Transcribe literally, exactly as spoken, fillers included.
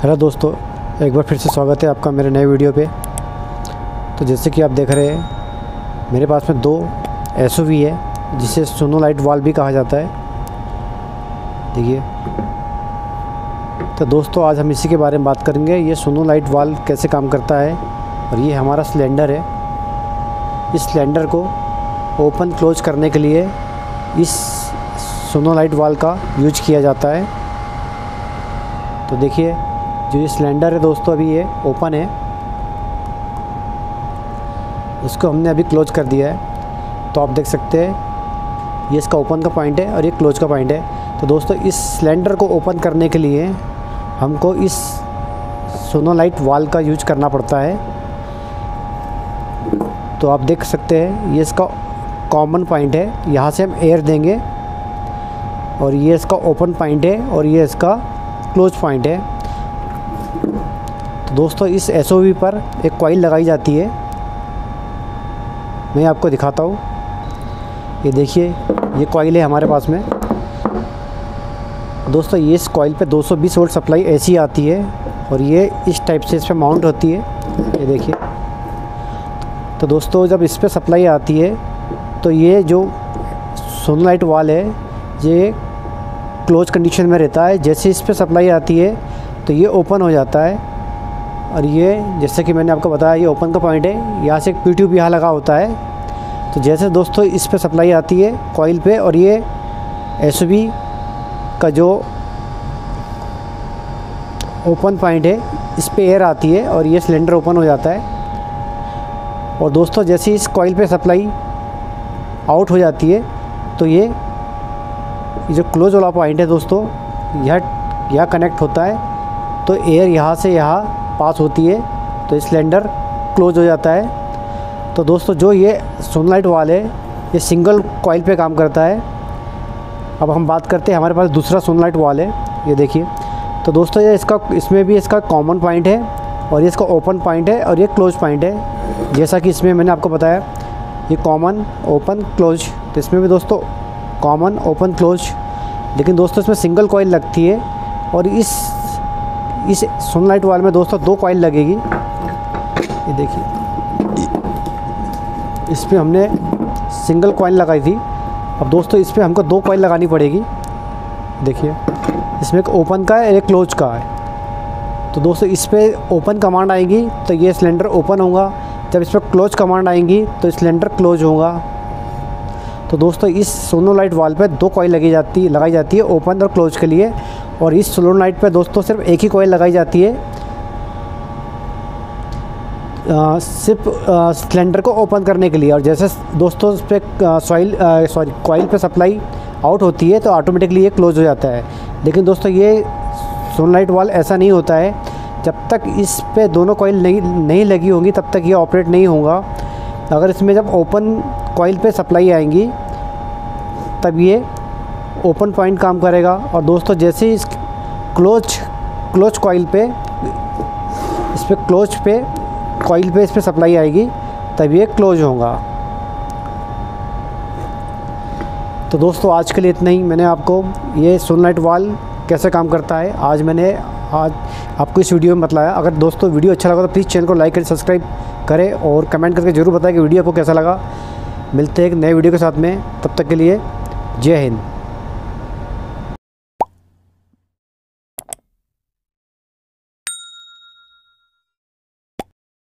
Hello दोस्तों, एक बार फिर से स्वागत है आपका मेरे नए वीडियो पे। तो जैसे कि आप देख रहे हैं मेरे पास में दो एसयूवी है जिसे सोनोलाइट वाल्व भी कहा जाता है। देखिए, तो दोस्तों आज हम इसी के बारे में बात करेंगे, ये सोनोलाइट वाल्व कैसे काम करता है। और ये हमारा सिलेंडर है। इस सिलेंडर को ओपन क्लोज करने के लिए इस सोनोलाइट वाल्व का यूज किया जाता है। तो देखिए, जो ये सिलेंडर है दोस्तों अभी ये ओपन है, इसको हमने अभी क्लोज कर दिया है। तो आप देख सकते हैं ये इसका ओपन का पॉइंट है और ये क्लोज का पॉइंट है। तो दोस्तों इस सिलेंडर को ओपन करने के लिए हमको इस सोनोलाइट वाल्व का यूज करना पड़ता है। तो आप देख सकते हैं ये इसका कॉमन पॉइंट है, यहाँ से हम एयर देंगे और ये इसका ओपन पॉइंट है और ये इसका क्लोज पॉइंट है। तो दोस्तों इस एसओवी पर एक कॉइल लगाई जाती है, मैं आपको दिखाता हूँ। ये देखिए, ये कॉइल है हमारे पास में। दोस्तों ये इस कॉइल पे दो सौ बीस वोल्ट सप्लाई ऐसी आती है और ये इस टाइप से इस पर माउंट होती है। ये देखिए, तो दोस्तों जब इस पर सप्लाई आती है तो ये जो सोनोलाइट वाल्व है ये क्लोज कंडीशन में रहता है। जैसे इस पर सप्लाई आती है तो ये ओपन हो जाता है और ये जैसे कि मैंने आपको बताया ये ओपन का पॉइंट है, यहाँ से एक पी ट्यूब यहाँ लगा होता है। तो जैसे दोस्तों इस पर सप्लाई आती है कॉइल पे और ये एसयूवी का जो ओपन पॉइंट है इस पे एयर आती है और ये सिलेंडर ओपन हो जाता है। और दोस्तों जैसे इस कॉइल पे सप्लाई आउट हो जाती है तो ये ये जो क्लोज वाला पॉइंट है दोस्तों यह यहाँ कनेक्ट होता है। तो एयर यहाँ से यहाँ पास होती है तो सिलेंडर क्लोज हो जाता है। तो दोस्तों जो ये सोनोलाइट वाल्व है ये सिंगल कॉइल पे काम करता है। अब हम बात करते हैं हमारे पास दूसरा सोनोलाइट वाल्व है। ये देखिए, तो दोस्तों ये इसका इसमें भी इसका कॉमन पॉइंट है और ये इसका ओपन पॉइंट है और ये क्लोज पॉइंट है। जैसा कि इसमें मैंने आपको बताया ये कॉमन ओपन क्लोज, तो इसमें भी दोस्तों कॉमन ओपन क्लोज, लेकिन दोस्तों इसमें सिंगल कॉइल लगती है। और इस इस सोनोलाइट वाल्व में दोस्तों दो कॉइल लगेगी। ये देखिए, इस पर हमने सिंगल कॉइल लगाई थी, अब दोस्तों इस पर हमको दो कॉइल लगानी पड़ेगी। देखिए, इसमें एक ओपन का है और एक क्लोज का है। तो दोस्तों इस पर ओपन कमांड आएगी तो ये सिलेंडर ओपन होगा, जब इस पर क्लोज कमांड आएंगी तो सिलेंडर क्लोज होगा। तो दोस्तों इस सोनोलाइट वाल्व पे दो कॉइल लगी जाती लगाई जाती है ओपन और क्लोज के लिए, और इस सोनोलाइट पे दोस्तों सिर्फ एक ही कॉइल लगाई जाती है आ, सिर्फ सिलेंडर को ओपन करने के लिए। और जैसे दोस्तों इस पर सॉइल सॉरी कॉइल पे सप्लाई आउट होती है तो ऑटोमेटिकली ये क्लोज हो जाता है। लेकिन दोस्तों ये सोनोलाइट वाल्व ऐसा नहीं होता है, जब तक इस पे दोनों कॉइल नहीं नहीं लगी होंगी तब तक ये ऑपरेट नहीं होगा। अगर इसमें जब ओपन कॉइल पे सप्लाई आएंगी तब ये ओपन पॉइंट काम करेगा। और दोस्तों जैसे इस क्लोज क्लोज कॉइल पे इस पे क्लोज पे कॉइल पे इस पे सप्लाई आएगी तब ये क्लोज होगा। तो दोस्तों आज के लिए इतना ही। मैंने आपको ये सोनोलाइट वाल्व कैसे काम करता है आज मैंने आज आपको इस वीडियो में बतलाया। अगर दोस्तों वीडियो अच्छा लगा तो प्लीज़ चैनल को लाइक करें, सब्सक्राइब करें और कमेंट करके ज़रूर बताएं कि वीडियो आपको कैसा लगा। मिलते हैं एक नए वीडियो के साथ में, तब तक के लिए जय हिंद।